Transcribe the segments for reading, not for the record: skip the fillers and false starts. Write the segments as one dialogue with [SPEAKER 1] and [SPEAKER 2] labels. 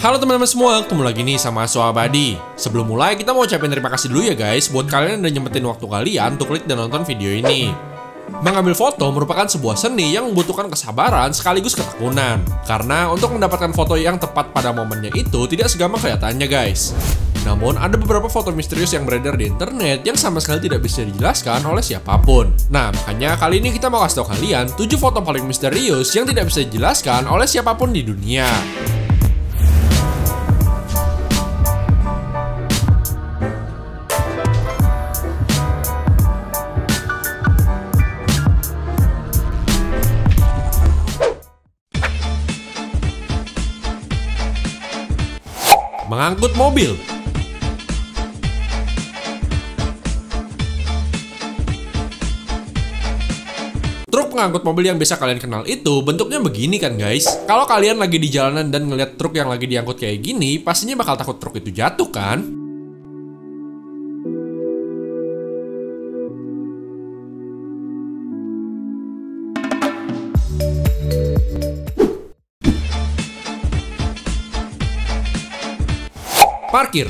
[SPEAKER 1] Halo teman-teman semua, ketemu lagi nih sama Asu Abadi. Sebelum mulai, kita mau ucapin terima kasih dulu ya guys buat kalian yang udah nyempetin waktu kalian untuk klik dan nonton video ini. Mengambil foto merupakan sebuah seni yang membutuhkan kesabaran sekaligus ketekunan. Karena untuk mendapatkan foto yang tepat pada momennya itu tidak segampang kelihatannya guys. Namun ada beberapa foto misterius yang beredar di internet yang sama sekali tidak bisa dijelaskan oleh siapapun. Nah makanya kali ini kita mau kasih tau kalian 7 foto paling misterius yang tidak bisa dijelaskan oleh siapapun di dunia. Mengangkut mobil. Truk pengangkut mobil yang biasa kalian kenal itu bentuknya begini kan guys. Kalau kalian lagi di jalanan dan ngeliat truk yang lagi diangkut kayak gini, pastinya bakal takut truk itu jatuh kan? Parkir.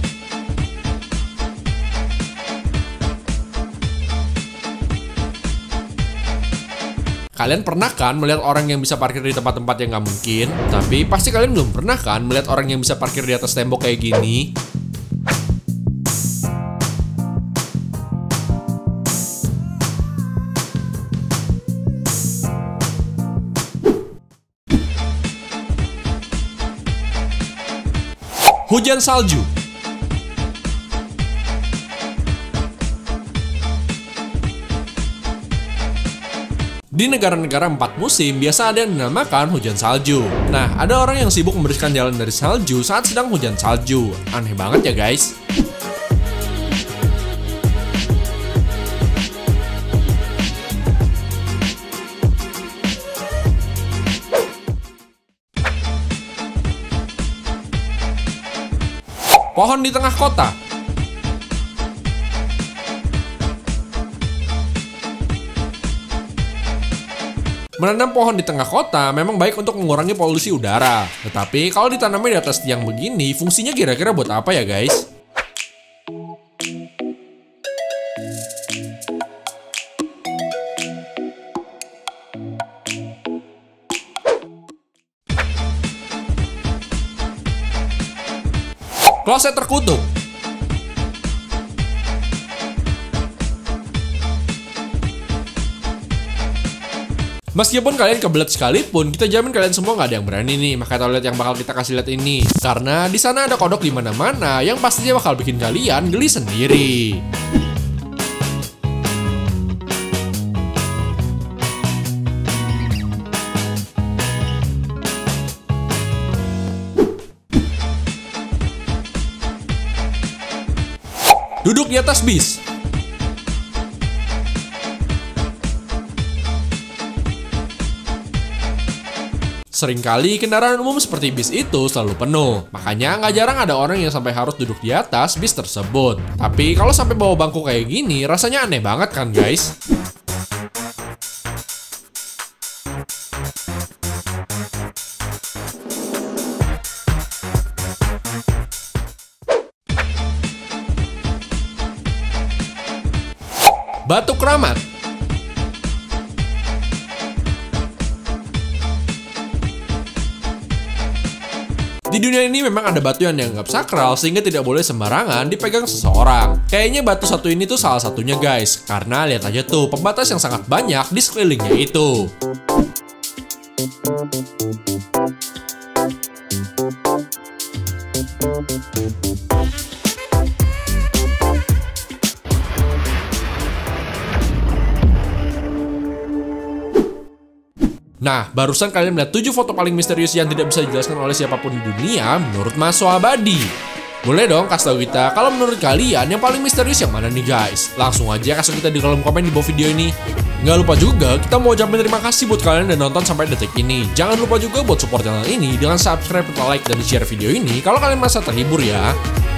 [SPEAKER 1] Kalian pernah kan melihat orang yang bisa parkir di tempat-tempat yang nggak mungkin? Tapi pasti kalian belum pernah kan melihat orang yang bisa parkir di atas tembok kayak gini? Hujan salju. Di negara-negara 4 musim, biasa ada yang dinamakan hujan salju. Nah, ada orang yang sibuk membersihkan jalan dari salju saat sedang hujan salju. Aneh banget ya guys. Pohon di tengah kota. Menanam pohon di tengah kota memang baik untuk mengurangi polusi udara. Tetapi kalau ditanamnya di atas tiang begini, fungsinya kira-kira buat apa ya guys? Kloset terkutuk. Meskipun kalian kebelet sekalipun, kita jamin kalian semua nggak ada yang berani nih pakai toilet yang bakal kita kasih lihat ini. Karena di sana ada kodok di mana-mana yang pastinya bakal bikin kalian geli sendiri. Duduk di atas bis. Seringkali kendaraan umum seperti bis itu selalu penuh. Makanya nggak jarang ada orang yang sampai harus duduk di atas bis tersebut. Tapi kalau sampai bawa bangku kayak gini, rasanya aneh banget kan guys? Batu keramat. Di dunia ini memang ada batu yang dianggap sakral sehingga tidak boleh sembarangan dipegang seseorang. Kayaknya batu satu ini tuh salah satunya guys. Karena lihat aja tuh pembatas yang sangat banyak di sekelilingnya itu. Nah, barusan kalian melihat 7 foto paling misterius yang tidak bisa dijelaskan oleh siapapun di dunia menurut Asu Abadi. Boleh dong kasih tahu kita kalau menurut kalian yang paling misterius yang mana nih guys? Langsung aja kasih kita di kolom komen di bawah video ini. Nggak lupa juga kita mau ucapin terima kasih buat kalian yang nonton sampai detik ini. Jangan lupa juga buat support channel ini dengan subscribe, like, dan share video ini kalau kalian merasa terhibur ya.